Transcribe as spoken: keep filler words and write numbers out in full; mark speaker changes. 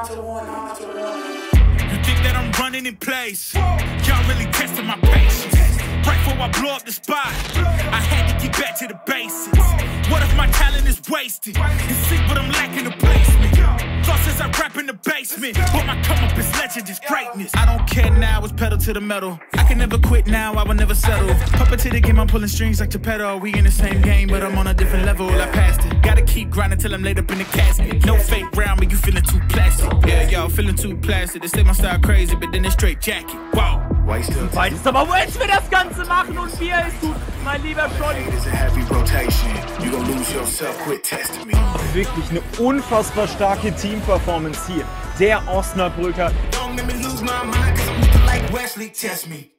Speaker 1: You think that I'm running in place? Y'all really testing my patience. Right before I blow up the spot, I had to get back to the basics. What if my talent is wasted? And see what I'm lacking the placement. Thought since I rap in the basement, but my come up is legend, is greatness. I don't care now, it's pedal to the metal. I can never quit now, I will never settle. Puppet to the game, I'm pulling strings like Geppetto. We in the same game, but I'm on a different level. I passed it. Gotta keep grinding till I'm laid up in the casket. No fake round, but you feeling too plastic. Yeah, y'all feeling too plastic. They say my style crazy, but then it's straight jacket. Wow.
Speaker 2: Weißt aber, wo ich will das Ganze machen und wie er es tut, mein lieber Scholli. Wirklich eine unfassbar starke Team-Performance hier. Der Osnabrücker.